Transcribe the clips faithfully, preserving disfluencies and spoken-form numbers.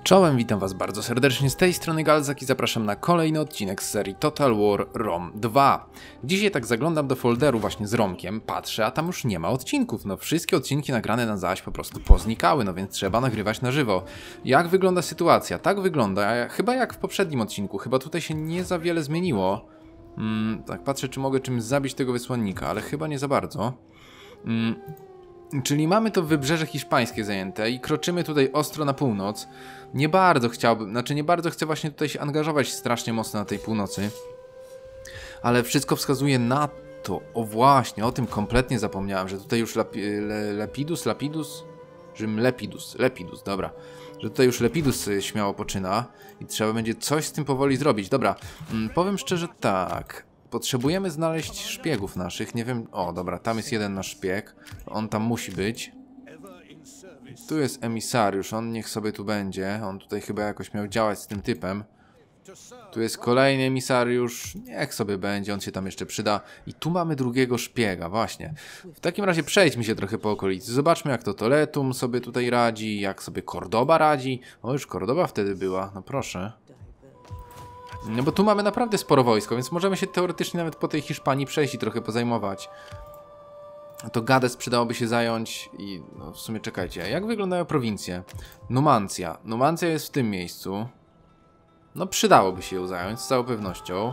Czołem, witam was bardzo serdecznie z tej strony Galzak i zapraszam na kolejny odcinek z serii Total War Rom dwa. Dzisiaj tak zaglądam do folderu właśnie z Romkiem, patrzę, a tam już nie ma odcinków. No wszystkie odcinki nagrane na zaś po prostu poznikały, no więc trzeba nagrywać na żywo. Jak wygląda sytuacja? Tak wygląda, chyba jak w poprzednim odcinku, chyba tutaj się nie za wiele zmieniło. Mm, tak patrzę, czy mogę czymś zabić tego wysłannika, ale chyba nie za bardzo. Mm. Czyli mamy to wybrzeże hiszpańskie zajęte i kroczymy tutaj ostro na północ. Nie bardzo chciałbym, znaczy nie bardzo chcę właśnie tutaj się angażować strasznie mocno na tej północy. Ale wszystko wskazuje na to, o właśnie, o tym kompletnie zapomniałem, że tutaj już Lapi, Le, Lepidus, Lapidus, Rzym Lepidus, Lepidus, dobra. Że tutaj już Lepidus śmiało poczyna i trzeba będzie coś z tym powoli zrobić. Dobra, hmm, powiem szczerze tak. Potrzebujemy znaleźć szpiegów naszych, nie wiem... O, dobra, tam jest jeden nasz szpieg. On tam musi być. Tu jest emisariusz, on niech sobie tu będzie. On tutaj chyba jakoś miał działać z tym typem. Tu jest kolejny emisariusz, niech sobie będzie, on się tam jeszcze przyda. I tu mamy drugiego szpiega, właśnie. W takim razie przejdźmy się trochę po okolicy. Zobaczmy, jak to Toletum sobie tutaj radzi, jak sobie Cordoba radzi. O, już Cordoba wtedy była, no proszę. No bo tu mamy naprawdę sporo wojsko, więc możemy się teoretycznie nawet po tej Hiszpanii przejść i trochę pozajmować. To Gades przydałoby się zająć i no w sumie czekajcie, jak wyglądają prowincje? Numancja. Numancja jest w tym miejscu. No przydałoby się ją zająć z całą pewnością.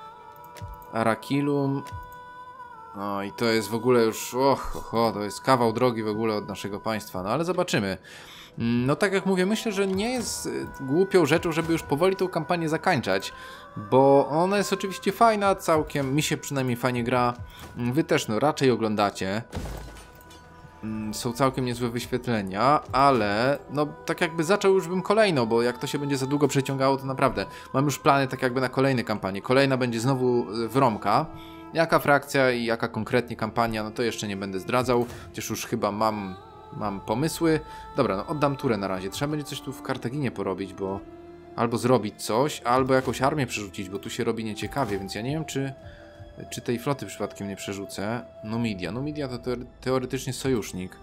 Arakilum. No i to jest w ogóle już, och, och, och, to jest kawał drogi w ogóle od naszego państwa, no ale zobaczymy. No tak jak mówię, myślę, że nie jest głupią rzeczą, żeby już powoli tą kampanię zakończać, bo ona jest oczywiście fajna, całkiem, mi się przynajmniej fajnie gra, wy też no raczej oglądacie, są całkiem niezłe wyświetlenia, ale no tak jakby zaczął już bym kolejną, bo jak to się będzie za długo przeciągało, to naprawdę mam już plany tak jakby na kolejne kampanie, kolejna będzie znowu w Romka. Jaka frakcja i jaka konkretnie kampania, no to jeszcze nie będę zdradzał, chociaż już chyba mam... Mam pomysły. Dobra, no oddam turę na razie. Trzeba będzie coś tu w Kartaginie porobić, bo... Albo zrobić coś, albo jakąś armię przerzucić, bo tu się robi nieciekawie, więc ja nie wiem, czy... Czy tej floty przypadkiem nie przerzucę. Numidia. Numidia to teoretycznie sojusznik.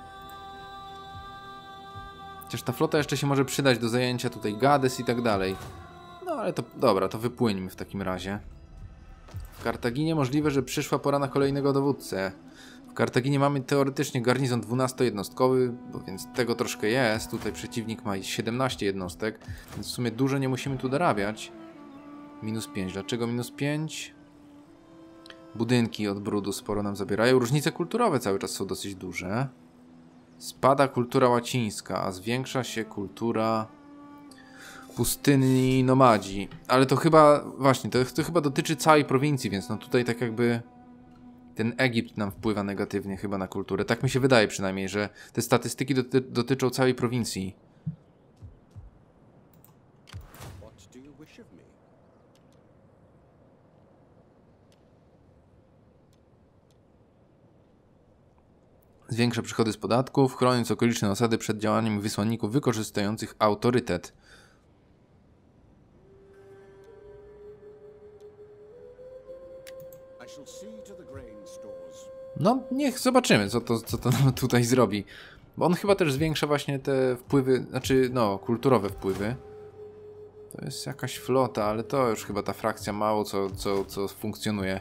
Chociaż ta flota jeszcze się może przydać do zajęcia tutaj Gades i tak dalej. No ale to... Dobra, to wypłyńmy w takim razie. W Kartaginie możliwe, że przyszła pora na kolejnego dowódcę. W Kartaginie mamy teoretycznie garnizon dwunastojednostkowy, bo więc tego troszkę jest. Tutaj przeciwnik ma siedemnaście jednostek, więc w sumie dużo nie musimy tu dorabiać. Minus pięć. Dlaczego minus pięć? Budynki od brudu sporo nam zabierają. Różnice kulturowe cały czas są dosyć duże. Spada kultura łacińska, a zwiększa się kultura pustyni nomadzi. Ale to chyba, właśnie, to, to chyba dotyczy całej prowincji, więc no tutaj tak jakby... Ten Egipt nam wpływa negatywnie chyba na kulturę. Tak mi się wydaje przynajmniej, że te statystyki doty dotyczą całej prowincji. Zwiększa przychody z podatków, chroniąc okoliczne osady przed działaniem wysłanników wykorzystujących autorytet. No, niech zobaczymy, co to, co to nam tutaj zrobi. Bo on chyba też zwiększa właśnie te wpływy, znaczy, no, kulturowe wpływy. To jest jakaś flota, ale to już chyba ta frakcja mało co, co, co funkcjonuje.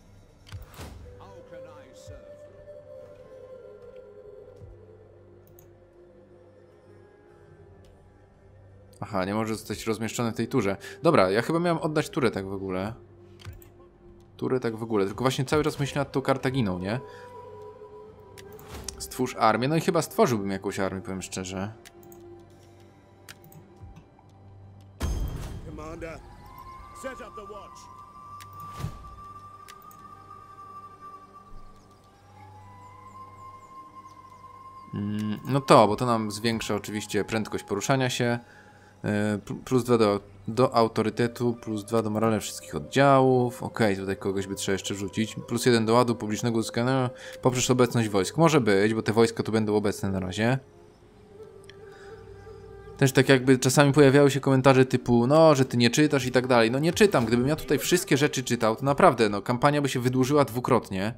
Aha, nie może zostać rozmieszczony w tej turze. Dobra, ja chyba miałem oddać turę tak w ogóle. Turę tak w ogóle, tylko właśnie cały czas myślę nad tą Kartaginą, nie? Stwórz armię, no i chyba stworzyłbym jakąś armię, powiem szczerze. Mm, no to, bo to nam zwiększa oczywiście prędkość poruszania się. Plus dwa do, do autorytetu, plus dwa do morale wszystkich oddziałów. Ok, tutaj kogoś by trzeba jeszcze wrzucić. Plus jeden do ładu publicznego uzyskania poprzez obecność wojsk. Może być, bo te wojska tu będą obecne na razie. Też tak jakby czasami pojawiały się komentarze typu, no, że ty nie czytasz i tak dalej. No nie czytam, gdybym ja tutaj wszystkie rzeczy czytał, to naprawdę, no, kampania by się wydłużyła dwukrotnie.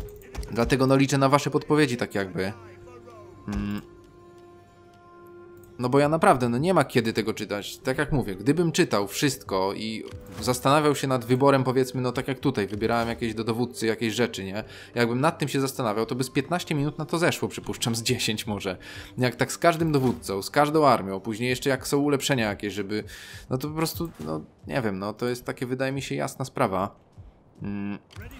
Dlatego, no, liczę na wasze podpowiedzi tak jakby. Hmm. No bo ja naprawdę, no nie ma kiedy tego czytać. Tak jak mówię, gdybym czytał wszystko i zastanawiał się nad wyborem, powiedzmy, no tak jak tutaj, wybierałem jakieś do dowódcy, jakieś rzeczy, nie? Jakbym nad tym się zastanawiał, to by z piętnaście minut na to zeszło, przypuszczam, z dziesięć może. Jak tak z każdym dowódcą, z każdą armią, później jeszcze jak są ulepszenia jakieś, żeby... No to po prostu, no nie wiem, no to jest takie, wydaje mi się, jasna sprawa. Mm.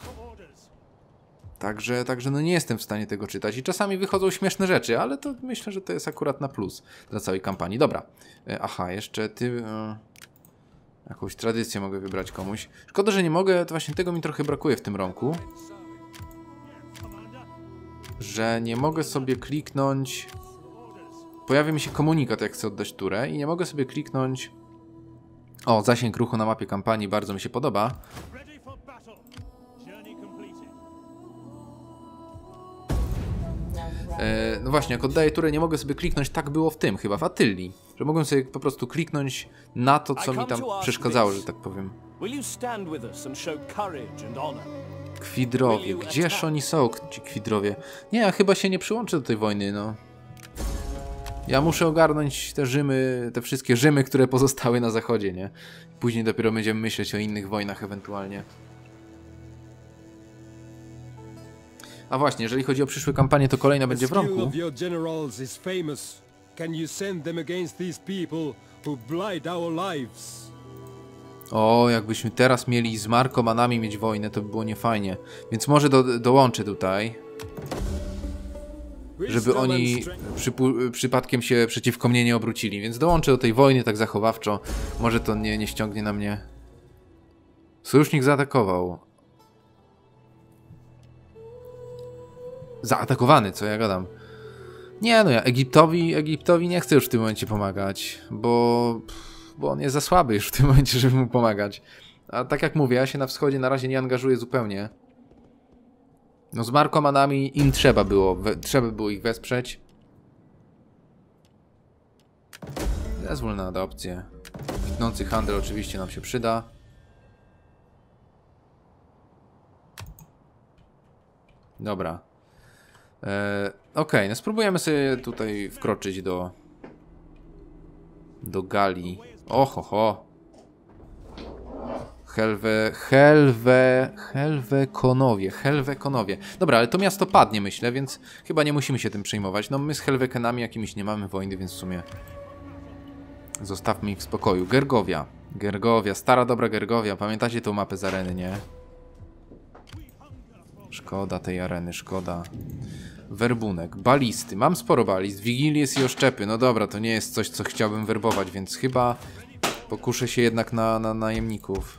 Także, także no nie jestem w stanie tego czytać i czasami wychodzą śmieszne rzeczy, ale to myślę, że to jest akurat na plus dla całej kampanii. Dobra, aha, jeszcze ty... E, jakąś tradycję mogę wybrać komuś. Szkoda, że nie mogę, to właśnie tego mi trochę brakuje w tym rąku. Że nie mogę sobie kliknąć... Pojawia mi się komunikat, jak chcę oddać turę i nie mogę sobie kliknąć... O, zasięg ruchu na mapie kampanii bardzo mi się podoba. E, no właśnie, jak oddaję turę, nie mogę sobie kliknąć, tak było w tym, chyba w Attylii, że mogłem sobie po prostu kliknąć na to, co mi tam przeszkadzało, że tak powiem. Kwidrowie, gdzież oni są, ci kwidrowie? Nie, ja chyba się nie przyłączę do tej wojny, no. Ja muszę ogarnąć te Rzymy, te wszystkie Rzymy, które pozostały na zachodzie, nie? Później dopiero będziemy myśleć o innych wojnach ewentualnie. A właśnie, jeżeli chodzi o przyszłe kampanie, to kolejna będzie w rąku. O, jakbyśmy teraz mieli z Markomanami mieć wojnę, to by było niefajnie. Więc może do, dołączę tutaj. Żeby oni przypadkiem się przeciwko mnie nie obrócili. Więc dołączę do tej wojny tak zachowawczo. Może to nie, nie ściągnie na mnie. Sojusznik zaatakował. Zaatakowany, co ja gadam. Nie no, ja Egiptowi, Egiptowi nie chcę już w tym momencie pomagać, bo, bo on jest za słaby już w tym momencie, żeby mu pomagać. A tak jak mówię, ja się na wschodzie na razie nie angażuję zupełnie. No z Markomanami im trzeba było, we, trzeba było ich wesprzeć. Zezwól na adopcję. Kwitnący handel oczywiście nam się przyda. Dobra. Eee, Okej, okay, no spróbujemy sobie tutaj wkroczyć do do Galii. Oho, ho. Helwe, Helwe, Helwekonowie, Helwekonowie. Dobra, ale to miasto padnie, myślę, więc chyba nie musimy się tym przejmować. No my z Helwekenami jakimiś nie mamy wojny, więc w sumie zostawmy ich w spokoju. Gergowia, Gergowia, stara dobra Gergowia. Pamiętacie tą mapę z areny, nie? Szkoda tej areny, szkoda. Werbunek, balisty. Mam sporo balist. Wigilies i oszczepy. No dobra, to nie jest coś, co chciałbym werbować, więc chyba pokuszę się jednak na, na najemników.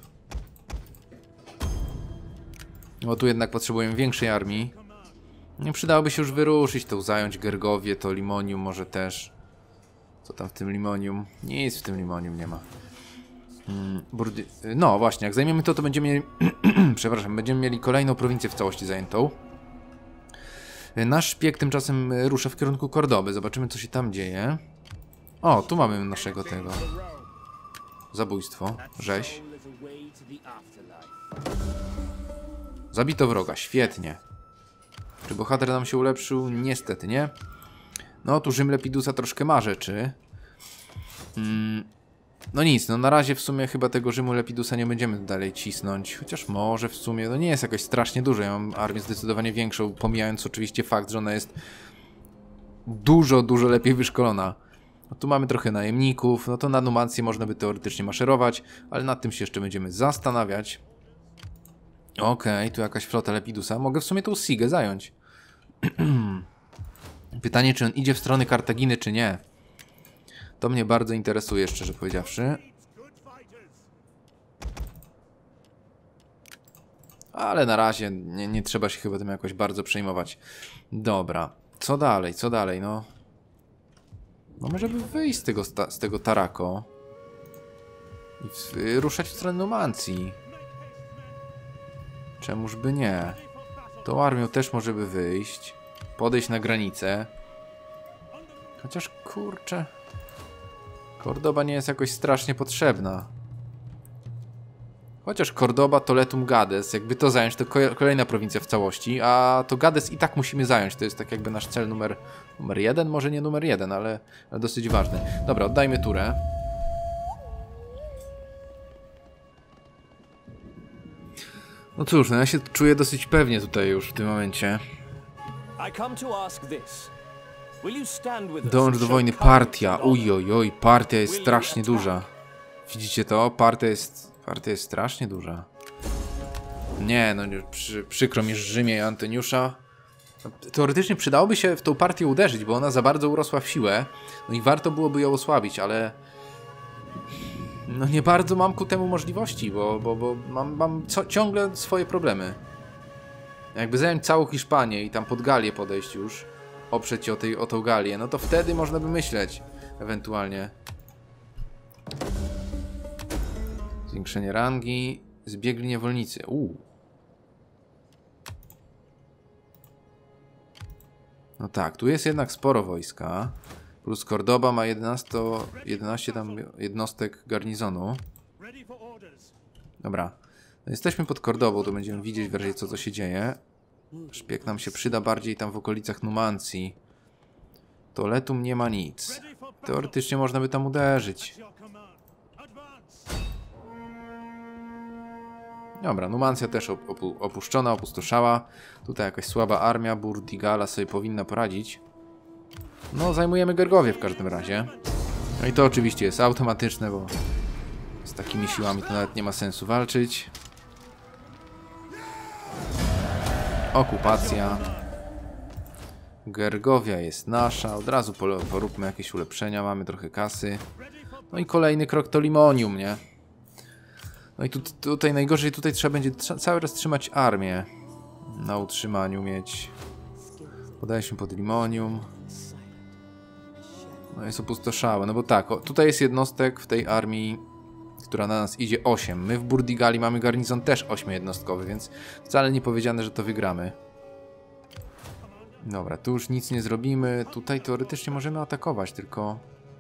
Bo tu jednak potrzebujemy większej armii. Nie przydałoby się już wyruszyć, to zająć Gergowię, to Limonium może też. Co tam w tym Limonium? Nic w tym Limonium nie ma. Hmm, no właśnie, jak zajmiemy to, to będziemy mieli... Przepraszam, będziemy mieli kolejną prowincję w całości zajętą. Nasz szpieg tymczasem rusza w kierunku Kordoby. Zobaczymy, co się tam dzieje. O, tu mamy naszego tego. Zabójstwo. Rzeź. Zabito wroga. Świetnie. Czy bohater nam się ulepszył? Niestety nie. No, tu Rzym Lepidusa troszkę ma rzeczy. Mm. No nic, no na razie w sumie chyba tego Rzymu Lepidusa nie będziemy dalej cisnąć. Chociaż może w sumie, no nie jest jakoś strasznie dużo. Ja mam armię zdecydowanie większą, pomijając oczywiście fakt, że ona jest dużo, dużo lepiej wyszkolona. No tu mamy trochę najemników, no to na Numancję można by teoretycznie maszerować, ale nad tym się jeszcze będziemy zastanawiać. Okej, okay, tu jakaś flota Lepidusa. Mogę w sumie tą Sigę zająć. Pytanie, czy on idzie w stronę Kartaginy, czy nie. To mnie bardzo interesuje, szczerze powiedziawszy. Ale na razie nie, nie trzeba się chyba tym jakoś bardzo przejmować. Dobra, co dalej, co dalej, no. No może by wyjść z tego, z tego Tarako i w, ruszać w stronę Numancji. Czemuż by nie? Tą armią też może by wyjść. Podejść na granicę. Chociaż kurczę... Kordoba nie jest jakoś strasznie potrzebna. Chociaż Cordoba, Toletum, Gades, jakby to zająć, to kolejna prowincja w całości, a to Gades i tak musimy zająć, to jest tak jakby nasz cel numer, numer jeden, może nie numer jeden, ale, ale dosyć ważny. Dobra, oddajmy turę. No cóż, no ja się czuję dosyć pewnie tutaj już w tym momencie. Dołącz do wojny partia, ujojoj, partia jest strasznie duża. Widzicie to? Partia jest... Partia jest strasznie duża. Nie, no przy, przykro mi Rzymie i Antoniusza. Teoretycznie przydałoby się w tą partię uderzyć, bo ona za bardzo urosła w siłę. No i warto byłoby ją osłabić, ale... No nie bardzo mam ku temu możliwości, bo, bo, bo mam, mam co, ciągle swoje problemy. Jakby zająć całą Hiszpanię i tam pod Galię podejść już, oprzeć się o, tej, o tą Galię, no to wtedy można by myśleć ewentualnie. Zwiększenie rangi, zbiegli niewolnicy. Uuu. No tak, tu jest jednak sporo wojska. Plus Cordoba ma jedenaście, jedenaście tam jednostek garnizonu. Dobra. No jesteśmy pod Cordobą, to będziemy widzieć wreszcie co to się dzieje. Szpieg nam się przyda bardziej tam w okolicach Numancji. Toletum nie ma nic. Teoretycznie można by tam uderzyć. Dobra, Numancja też opu opuszczona, opustoszała. Tutaj jakaś słaba armia Burdigala sobie powinna poradzić. No, zajmujemy Gergowie w każdym razie. No i to oczywiście jest automatyczne, bo z takimi siłami to nawet nie ma sensu walczyć. Okupacja. Gergowia jest nasza. Od razu poróbmy jakieś ulepszenia. Mamy trochę kasy. No i kolejny krok to Limonium, nie? No i tu, tutaj najgorzej, tutaj trzeba będzie cały czas trzymać armię. Na utrzymaniu mieć. Podaliśmy pod Limonium. No jest opustoszałe, no bo tak, o, tutaj jest jednostek w tej armii, która na nas idzie osiem. My w Burdigali mamy garnizon też ośmiojednostkowy, więc wcale nie powiedziane, że to wygramy. Dobra, tu już nic nie zrobimy. Tutaj teoretycznie możemy atakować, tylko...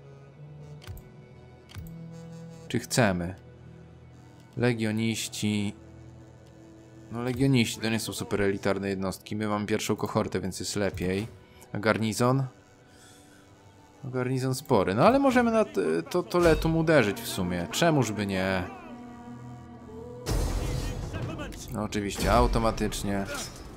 Czy chcemy? Legioniści... No legioniści to nie są super elitarne jednostki. My mamy pierwszą kohortę, więc jest lepiej. A garnizon? Garnizon spory, no ale możemy na to Toletum uderzyć w sumie. Czemuż by nie? No oczywiście, automatycznie.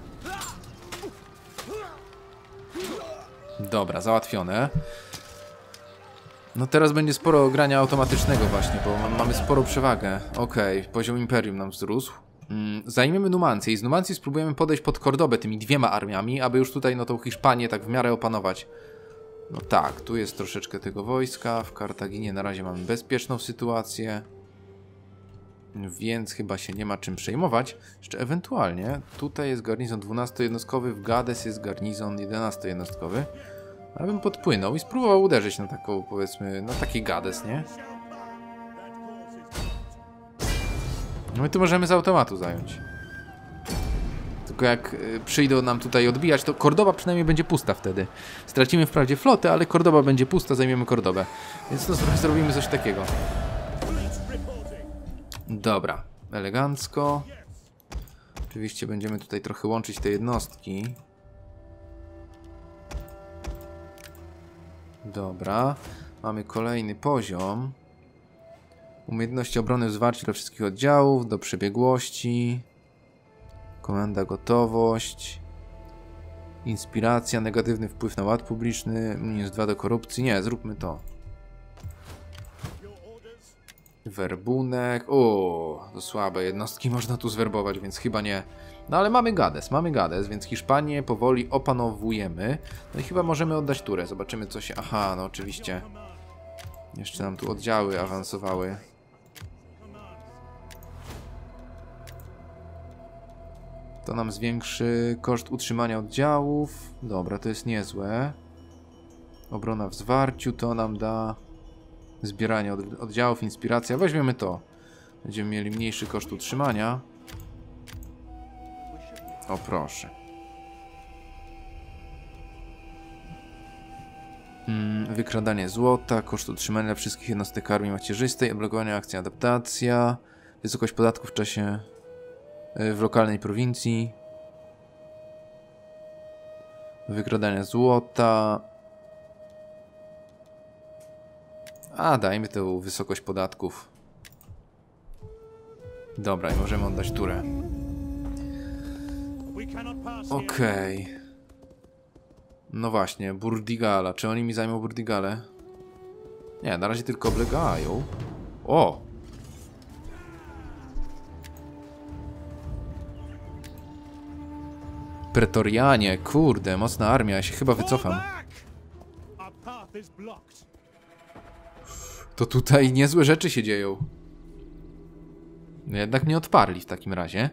Dobra, załatwione. No teraz będzie sporo grania automatycznego właśnie, bo mamy sporą przewagę. Okej, okay, poziom Imperium nam wzrósł. Mm, zajmiemy Numancję i z Numancji spróbujemy podejść pod Cordobę tymi dwiema armiami, aby już tutaj no tą Hiszpanię tak w miarę opanować. No tak, tu jest troszeczkę tego wojska, w Kartaginie na razie mamy bezpieczną sytuację, więc chyba się nie ma czym przejmować. Jeszcze ewentualnie, tutaj jest garnizon dwunastojednostkowy, w Gades jest garnizon jedenastojednostkowy. Ja bym podpłynął i spróbował uderzyć na taką, powiedzmy, na taki Gades, nie? No i tu możemy z automatu zająć. Tylko jak przyjdą nam tutaj odbijać, to Cordoba przynajmniej będzie pusta wtedy. Stracimy wprawdzie flotę, ale Cordoba będzie pusta, zajmiemy Cordobę. Więc to zrobimy coś takiego. Dobra, elegancko. Oczywiście będziemy tutaj trochę łączyć te jednostki. Dobra, mamy kolejny poziom. Umiejętności obrony w zwarciu dla wszystkich oddziałów, do przebiegłości. Komenda gotowość. Inspiracja, negatywny wpływ na ład publiczny, minus dwa do korupcji. Nie, zróbmy to. Werbunek. O, to słabe jednostki można tu zwerbować, więc chyba nie. No ale mamy Gades, mamy Gades, więc Hiszpanię powoli opanowujemy. No i chyba możemy oddać turę. Zobaczymy co się... Aha, no oczywiście. Jeszcze nam tu oddziały awansowały. To nam zwiększy koszt utrzymania oddziałów. Dobra, to jest niezłe. Obrona w zwarciu to nam da zbieranie od, oddziałów, inspiracja. Weźmiemy to. Będziemy mieli mniejszy koszt utrzymania. O proszę. Hmm, wykradanie złota, koszt utrzymania dla wszystkich jednostek armii macierzystej, odblokowanie akcji adaptacja. Wysokość podatku w czasie... w lokalnej prowincji. Wykradania złota. A, dajmy tę wysokość podatków. Dobra, i możemy oddać turę. Okej. Okay. No właśnie, Burdigala. Czy oni mi zajmą Burdigale? Nie, na razie tylko oblegają. O! Pretorianie, kurde, mocna armia, ja się chyba wycofam. To tutaj niezłe rzeczy się dzieją. Jednak mnie odparli w takim razie.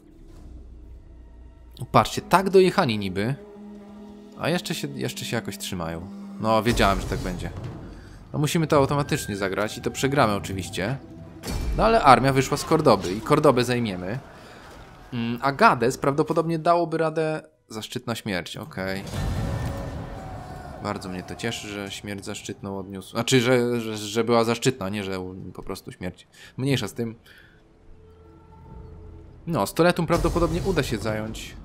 Patrzcie, tak dojechani niby. A jeszcze się, jeszcze się jakoś trzymają. No, wiedziałem, że tak będzie. No musimy to automatycznie zagrać i to przegramy oczywiście. No ale armia wyszła z Kordoby i Kordobę zajmiemy. Mm, a Gades prawdopodobnie dałoby radę... Zaszczytna śmierć, okej. Okay. Bardzo mnie to cieszy, że śmierć zaszczytną odniósł. Znaczy, że, że, że była zaszczytna, nie że po prostu śmierć. Mniejsza z tym. No, Stoletum prawdopodobnie uda się zająć.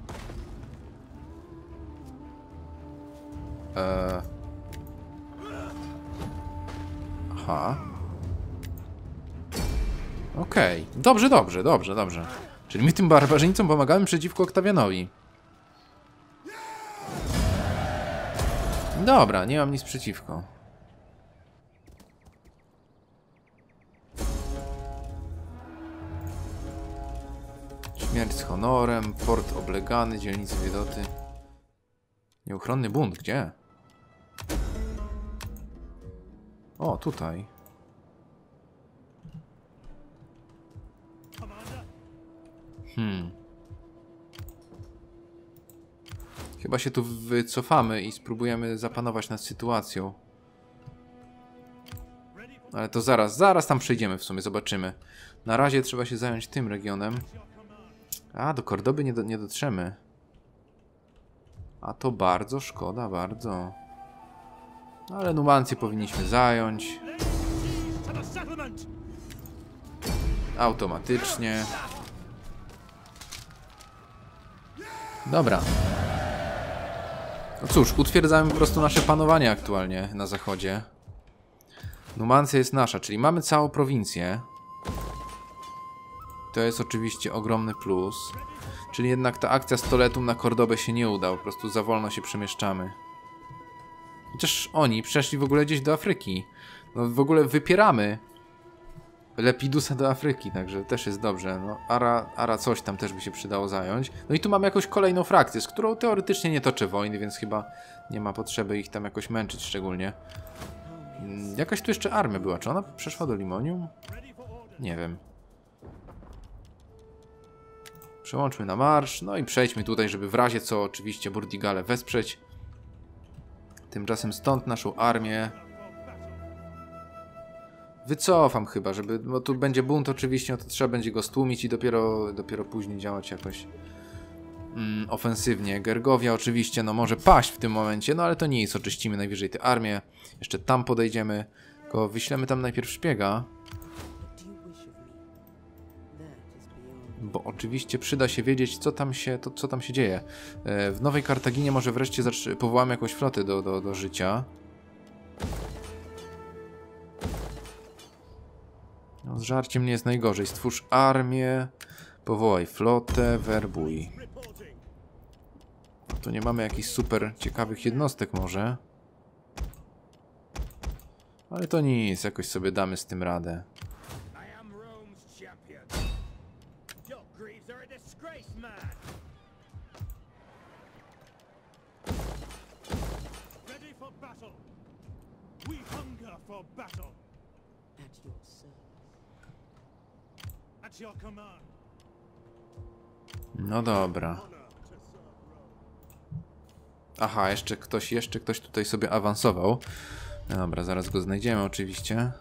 Eee... Aha. Okej. Okay. Dobrze, dobrze, dobrze, dobrze. Czyli my tym barbarzyńcom pomagamy przeciwko Oktawianowi. Dobra, nie mam nic przeciwko. Śmierć z honorem, port oblegany, dzielnicy Wiedoty. Nieuchronny bunt, gdzie? O, tutaj. Hmm. Chyba się tu wycofamy i spróbujemy zapanować nad sytuacją. Ale to zaraz, zaraz tam przejdziemy w sumie, zobaczymy. Na razie trzeba się zająć tym regionem. A, do Kordoby nie, do, nie dotrzemy. A to bardzo szkoda, bardzo. Ale Numancję powinniśmy zająć. Automatycznie. Dobra. No cóż, utwierdzamy po prostu nasze panowanie aktualnie na zachodzie. Numancja jest nasza, czyli mamy całą prowincję. To jest oczywiście ogromny plus. Czyli jednak ta akcja Stoletum na Kordobę się nie uda, po prostu za wolno się przemieszczamy. Chociaż oni przeszli w ogóle gdzieś do Afryki. No w ogóle wypieramy Lepidusa do Afryki, także też jest dobrze. No, Ara, Ara coś tam też by się przydało zająć. No i tu mamy jakąś kolejną frakcję, z którą teoretycznie nie toczę wojny, więc chyba nie ma potrzeby ich tam jakoś męczyć szczególnie. Jakaś tu jeszcze armia była, czy ona przeszła do Limonium? Nie wiem. Przełączmy na marsz, no i przejdźmy tutaj, żeby w razie co oczywiście Burdigale wesprzeć. Tymczasem stąd naszą armię wycofam chyba, żeby, bo tu będzie bunt oczywiście, no to trzeba będzie go stłumić i dopiero, dopiero później działać jakoś mm, ofensywnie. Gergovia oczywiście, no może paść w tym momencie, no ale to nic, oczyścimy najwyżej tę armię. Jeszcze tam podejdziemy, tylko wyślemy tam najpierw szpiega. Bo oczywiście przyda się wiedzieć, co tam się, to, co tam się dzieje. W Nowej Kartaginie może wreszcie powołamy jakąś flotę do, do, do życia. No, z żarciem nie jest najgorzej. Stwórz armię, powołaj flotę, werbuj. Tu nie mamy jakichś super ciekawych jednostek może. Ale to nic, jakoś sobie damy z tym radę. No dobra. Aha, jeszcze ktoś, jeszcze ktoś tutaj sobie awansował. No dobra, zaraz go znajdziemy oczywiście.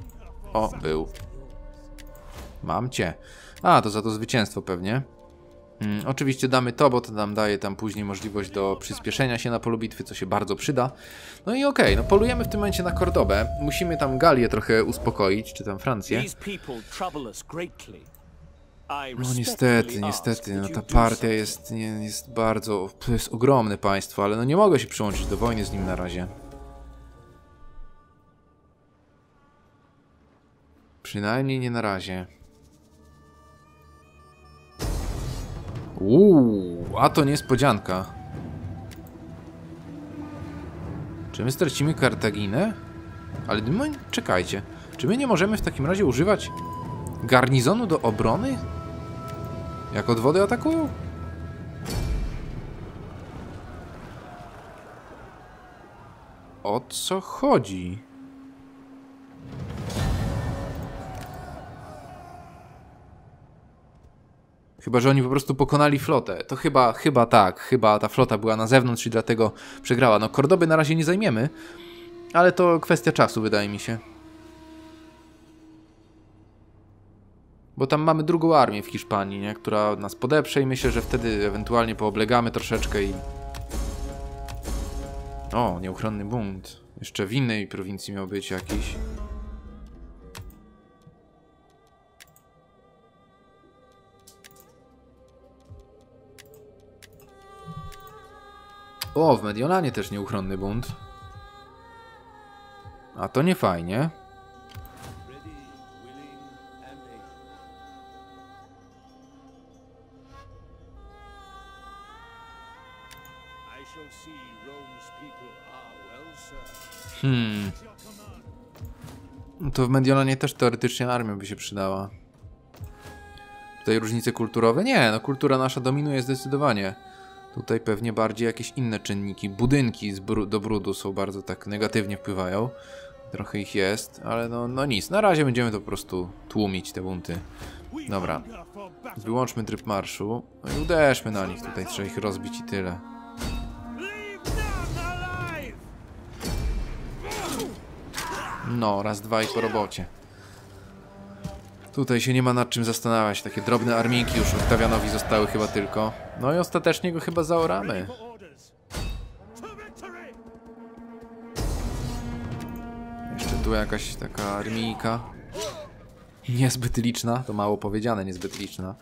O, był. Mam cię. A, to za to zwycięstwo pewnie. Hmm, oczywiście damy to, bo to nam daje tam później możliwość do przyspieszenia się na polu bitwy, co się bardzo przyda. No i okej, okay, no polujemy w tym momencie na Kordobę. Musimy tam Galię trochę uspokoić, czy tam Francję. No niestety, niestety, no ta partia jest, nie, jest bardzo... To jest ogromne państwo, ale no nie mogę się przyłączyć do wojny z nim na razie. Przynajmniej nie na razie. Uuu, a to niespodzianka. Czy my stracimy Kartaginę? Ale my, czekajcie. Czy my nie możemy w takim razie używać garnizonu do obrony? Jak odwody atakują? O co chodzi? Chyba że oni po prostu pokonali flotę. To chyba, chyba tak. Chyba ta flota była na zewnątrz i dlatego przegrała. No Kordoby na razie nie zajmiemy, ale to kwestia czasu, wydaje mi się. Bo tam mamy drugą armię w Hiszpanii, nie? Która nas podeprze i myślę, że wtedy ewentualnie pooblegamy troszeczkę i... O, nieuchronny bunt. Jeszcze w innej prowincji miał być jakiś. O, w Mediolanie też nieuchronny bunt. A to nie fajnie. Hmm. No to w Mediolanie też teoretycznie armia by się przydała. Tutaj różnice kulturowe? Nie, no kultura nasza dominuje zdecydowanie. Tutaj pewnie bardziej jakieś inne czynniki. Budynki z bru do brudu są bardzo tak negatywnie wpływają. Trochę ich jest, ale no, no nic. Na razie będziemy to po prostu tłumić, te bunty. Dobra. Wyłączmy tryb marszu. No i uderzmy na nich. Tutaj trzeba ich rozbić i tyle. No, raz, dwa i po robocie. Tutaj się nie ma nad czym zastanawiać. Takie drobne arminki już Oktawianowi zostały chyba tylko. No i ostatecznie go chyba zaoramy. Jeszcze tu jakaś taka armijka. Niezbyt liczna. To mało powiedziane, niezbyt liczna.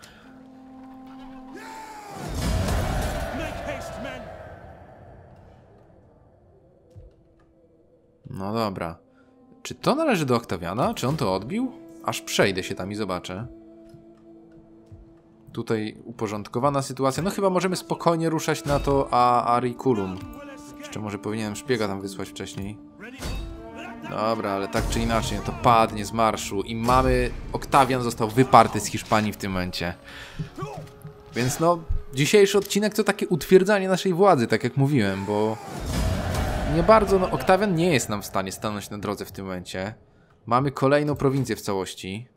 No dobra. Czy to należy do Oktawiana? Czy on to odbił? Aż przejdę się tam i zobaczę. Tutaj uporządkowana sytuacja. No chyba możemy spokojnie ruszać na to Auriculum. Jeszcze może powinienem szpiega tam wysłać wcześniej. Dobra, ale tak czy inaczej to padnie z marszu i mamy... Oktawian został wyparty z Hiszpanii w tym momencie. Więc no, dzisiejszy odcinek to takie utwierdzanie naszej władzy, tak jak mówiłem, bo... Nie bardzo, no Oktawian nie jest nam w stanie stanąć na drodze w tym momencie. Mamy kolejną prowincję w całości.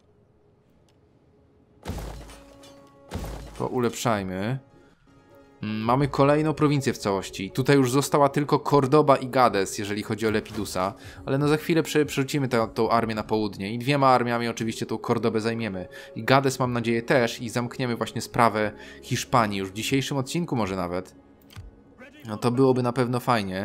To ulepszajmy. Mamy kolejną prowincję w całości. Tutaj już została tylko Kordoba i Gades, jeżeli chodzi o Lepidusa. Ale no za chwilę prze przerzucimy tę, tą armię na południe. I dwiema armiami oczywiście tą Kordobę zajmiemy. I Gades mam nadzieję też. I zamkniemy właśnie sprawę Hiszpanii. Już w dzisiejszym odcinku może nawet. No to byłoby na pewno fajnie.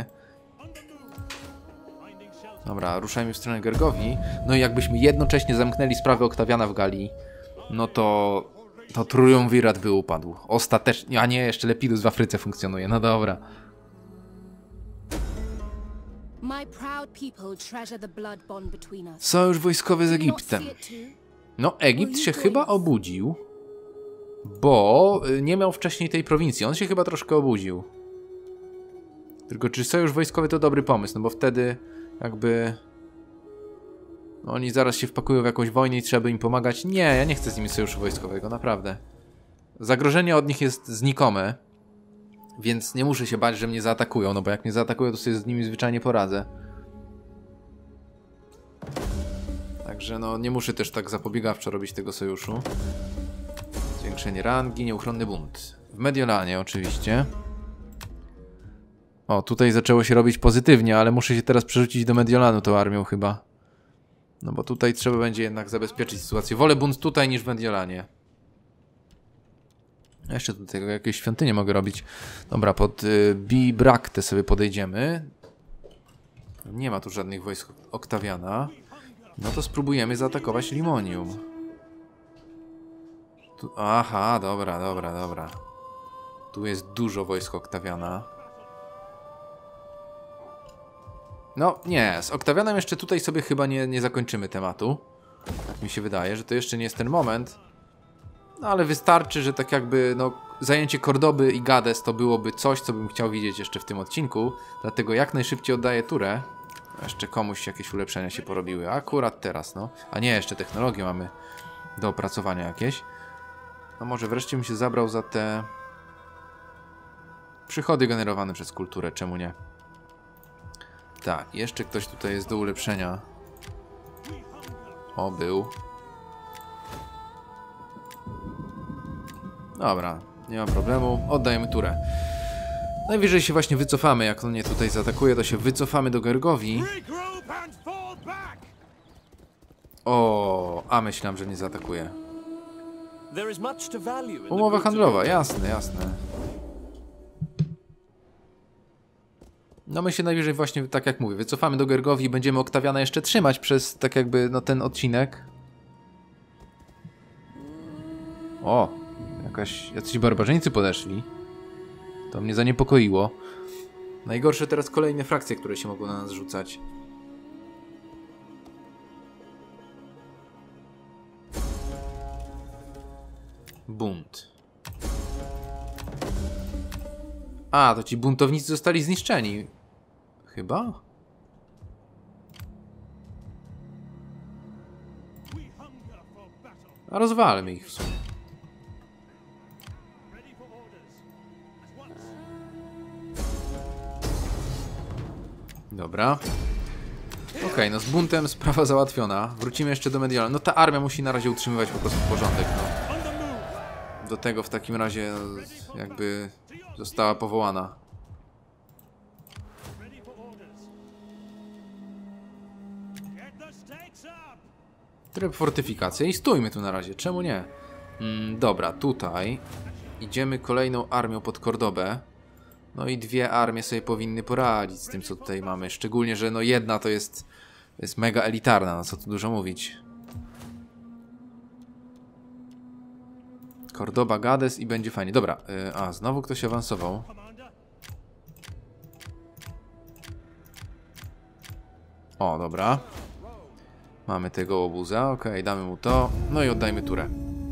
Dobra, ruszajmy w stronę Gergowii. No i jakbyśmy jednocześnie zamknęli sprawę Oktawiana w Galii, no to... to triumvirat by upadł. Ostatecznie... A nie, jeszcze Lepidus w Afryce funkcjonuje. No dobra. Sojusz wojskowy z Egiptem. No, Egipt się chyba obudził, bo nie miał wcześniej tej prowincji. On się chyba troszkę obudził. Tylko czy sojusz wojskowy to dobry pomysł? No bo wtedy... Jakby... No oni zaraz się wpakują w jakąś wojnę i trzeba im pomagać. Nie, ja nie chcę z nimi sojuszu wojskowego, naprawdę. Zagrożenie od nich jest znikome. Więc nie muszę się bać, że mnie zaatakują. No bo jak mnie zaatakują, to sobie z nimi zwyczajnie poradzę. Także no nie muszę też tak zapobiegawczo robić tego sojuszu. Zwiększenie rangi, nieuchronny bunt. W Mediolanie oczywiście. O, tutaj zaczęło się robić pozytywnie, ale muszę się teraz przerzucić do Mediolanu tą armią chyba. No bo tutaj trzeba będzie jednak zabezpieczyć sytuację. Wolę bunt tutaj niż w Mediolanie. Jeszcze tutaj jakieś świątynie mogę robić. Dobra, pod y, Bibraktę sobie podejdziemy. Nie ma tu żadnych wojsk Oktawiana. No to spróbujemy zaatakować Limonium. Tu, aha, dobra, dobra, dobra. Tu jest dużo wojsk Oktawiana. No nie, z Oktawianem jeszcze tutaj sobie chyba nie, nie zakończymy tematu. Tak mi się wydaje, że to jeszcze nie jest ten moment. No ale wystarczy, że tak jakby no, zajęcie Kordoby i Gades to byłoby coś, co bym chciał widzieć jeszcze w tym odcinku. Dlatego jak najszybciej oddaję turę. Jeszcze komuś jakieś ulepszenia się porobiły. Akurat teraz, no. A nie, jeszcze technologię mamy do opracowania jakieś. No może wreszcie bym się zabrał za te przychody generowane przez kulturę, czemu nie? Tak, jeszcze ktoś tutaj jest do ulepszenia. O, był. Dobra, nie ma problemu. Oddajemy turę. Najwyżej się właśnie wycofamy. Jak on mnie tutaj zaatakuje, to się wycofamy do Gergowi. O, a myślałem, że nie zaatakuje. Umowa handlowa, jasne, jasne. No my się najwyżej właśnie, tak jak mówię, wycofamy do Gergowi i będziemy Oktawiana jeszcze trzymać przez, tak jakby, no ten odcinek. O, jakaś, jacyś barbarzyńcy podeszli. To mnie zaniepokoiło. Najgorsze teraz kolejne frakcje, które się mogą na nas rzucać. Bunt. A, to ci buntownicy zostali zniszczeni. Chyba? A rozwalmy ich w sumie. Dobra. Okej, okay, no z buntem sprawa załatwiona. Wrócimy jeszcze do Mediolan. No ta armia musi na razie utrzymywać po prostu porządek, no. Do tego w takim razie jakby została powołana. Tryb fortyfikacji i stójmy tu na razie, czemu nie? Mm, dobra, tutaj idziemy kolejną armią pod Kordobę. No i dwie armie sobie powinny poradzić z tym, co tutaj mamy. Szczególnie, że no jedna to jest, jest mega elitarna, no co tu dużo mówić. Kordoba, Gades i będzie fajnie. Dobra, yy, a znowu ktoś awansował. O, dobra. Mamy tego obuza, okej, okay, damy mu to. No i oddajmy turę.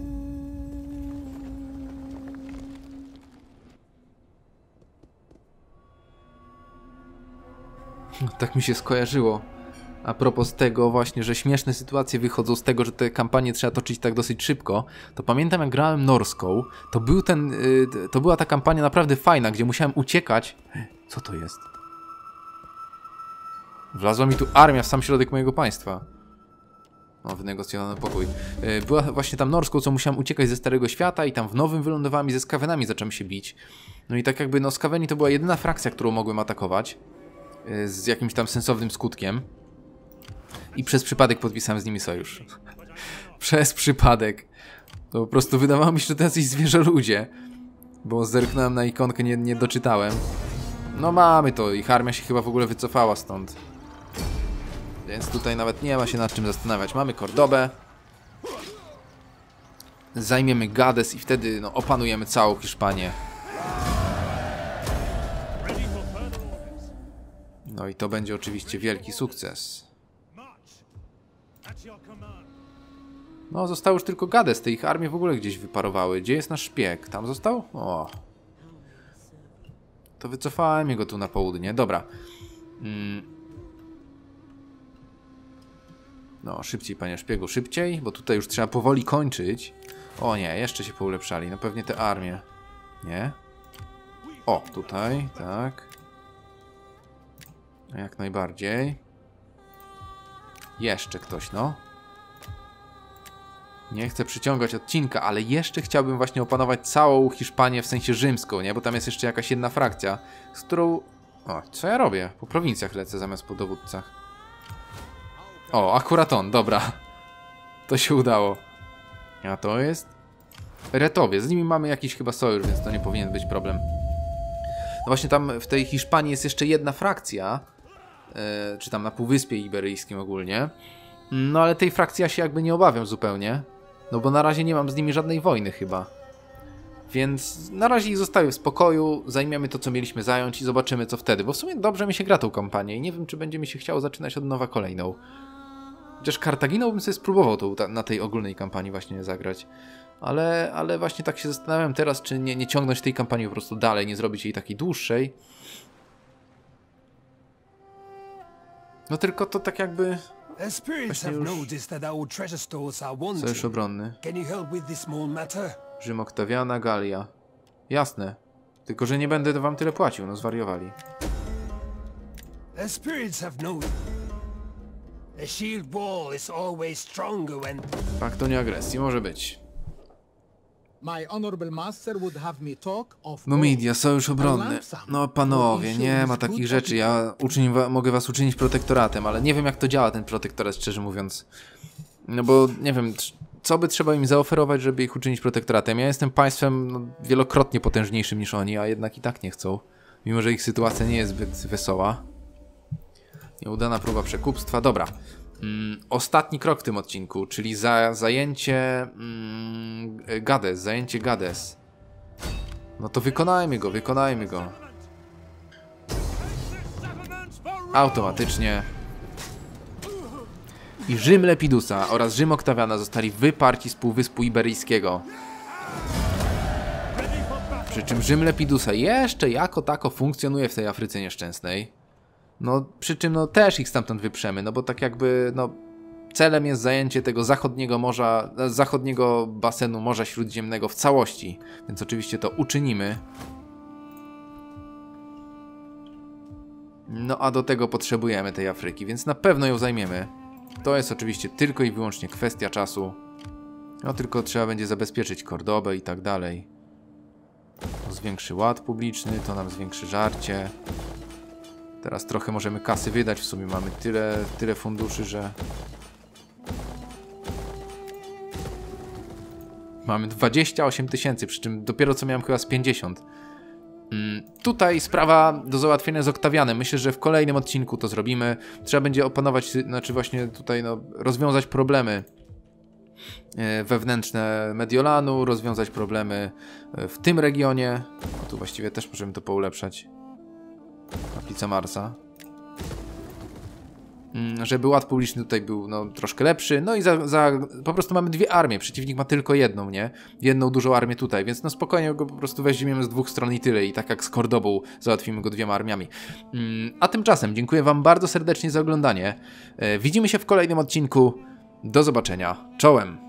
Tak mi się skojarzyło. A propos tego właśnie, że śmieszne sytuacje wychodzą z tego, że te kampanie trzeba toczyć tak dosyć szybko, to pamiętam jak grałem Norską, to był ten, yy, to była ta kampania naprawdę fajna, gdzie musiałem uciekać. Co to jest? Wlazła mi tu armia w sam środek mojego państwa. O, wynegocjowany pokój. Yy, była właśnie tam Norską, co musiałem uciekać ze Starego Świata i tam w Nowym wylądowałem i ze Skawenami zacząłem się bić. No i tak jakby, no Skaweni to była jedyna frakcja, którą mogłem atakować. Yy, z jakimś tam sensownym skutkiem. I przez przypadek podpisałem z nimi sojusz. Przez przypadek. To po prostu wydawało mi się, że to jacyś zwierzę ludzie. Bo zerknąłem na ikonkę, nie, nie doczytałem. No mamy to. Ich armia się chyba w ogóle wycofała stąd. Więc tutaj nawet nie ma się nad czym zastanawiać. Mamy Kordobę. Zajmiemy Gades i wtedy no, opanujemy całą Hiszpanię. No i to będzie oczywiście wielki sukces. No, został już tylko Gades. Te ich armie w ogóle gdzieś wyparowały. Gdzie jest nasz szpieg? Tam został? O. To wycofałem jego tu na południe. Dobra. Mm. No, szybciej, panie szpiegu, szybciej, bo tutaj już trzeba powoli kończyć. O nie, jeszcze się poulepszali. No pewnie te armie. Nie? O, tutaj, tak. Jak najbardziej. Jeszcze ktoś, no. Nie chcę przyciągać odcinka, ale jeszcze chciałbym właśnie opanować całą Hiszpanię w sensie rzymską, nie? Bo tam jest jeszcze jakaś jedna frakcja, z którą... O, co ja robię? Po prowincjach lecę zamiast po dowódcach. O, akurat on, dobra. To się udało. A to jest... Retowie, z nimi mamy jakiś chyba sojusz, więc to nie powinien być problem. No właśnie tam w tej Hiszpanii jest jeszcze jedna frakcja, yy, czy tam na Półwyspie Iberyjskim ogólnie. No ale tej frakcji ja się jakby nie obawiam zupełnie, no bo na razie nie mam z nimi żadnej wojny chyba. Więc na razie ich zostawię w spokoju, zajmiemy to, co mieliśmy zająć i zobaczymy, co wtedy. Bo w sumie dobrze mi się gra tą kampanię i nie wiem, czy będzie mi się chciało zaczynać od nowa kolejną. Chociaż Kartaginą bym sobie spróbował tą, ta, na tej ogólnej kampanii właśnie zagrać. Ale, ale właśnie tak się zastanawiam teraz, czy nie, nie ciągnąć tej kampanii po prostu dalej, nie zrobić jej takiej dłuższej. No tylko to tak jakby... Właśnie już... Sojusz obronny. Rzym, Oktawiana, Galia. Jasne. Tylko, że nie będę wam tyle płacił, no zwariowali. Pakt o nieagresji, może być. Numidia, sojusz obronny. No panowie, nie ma takich rzeczy. Ja uczynię, mogę was uczynić protektoratem, ale nie wiem, jak to działa ten protektorat, szczerze mówiąc. No bo nie wiem, co by trzeba im zaoferować, żeby ich uczynić protektoratem. Ja jestem państwem no, wielokrotnie potężniejszym niż oni, a jednak i tak nie chcą. Mimo że ich sytuacja nie jest zbyt wesoła. Nieudana próba przekupstwa. Dobra. Mm, ostatni krok w tym odcinku, czyli za, zajęcie mm, Gades, zajęcie Gades. No to wykonajmy go, wykonajmy go. Automatycznie. I Rzym Lepidusa oraz Rzym Oktawiana zostali wyparci z Półwyspu Iberyjskiego. Przy czym Rzym Lepidusa jeszcze jako tako funkcjonuje w tej Afryce nieszczęsnej. No, przy czym no też ich stamtąd wyprzemy, no bo tak jakby, no, celem jest zajęcie tego zachodniego morza, zachodniego basenu Morza Śródziemnego w całości, więc oczywiście to uczynimy. No a do tego potrzebujemy tej Afryki, więc na pewno ją zajmiemy. To jest oczywiście tylko i wyłącznie kwestia czasu. No tylko trzeba będzie zabezpieczyć Kordobę i tak dalej. To zwiększy ład publiczny, to nam zwiększy żarcie. Teraz trochę możemy kasy wydać, w sumie mamy tyle, tyle funduszy, że... Mamy dwadzieścia osiem tysięcy, przy czym dopiero co miałem chyba z pięćdziesiąt. Hmm, tutaj sprawa do załatwienia z Oktawianem. Myślę, że w kolejnym odcinku to zrobimy. Trzeba będzie opanować, znaczy właśnie tutaj no, rozwiązać problemy wewnętrzne Mediolanu, rozwiązać problemy w tym regionie. No, tu właściwie też możemy to poulepszać. Kaplica Marsa. Żeby ład publiczny tutaj był no, troszkę lepszy. No i za, za, po prostu mamy dwie armie. Przeciwnik ma tylko jedną, nie? Jedną dużą armię tutaj, więc no spokojnie go po prostu weźmiemy z dwóch stron i tyle. I tak jak z Kordobą załatwimy go dwiema armiami. A tymczasem dziękuję wam bardzo serdecznie za oglądanie. Widzimy się w kolejnym odcinku. Do zobaczenia. Czołem!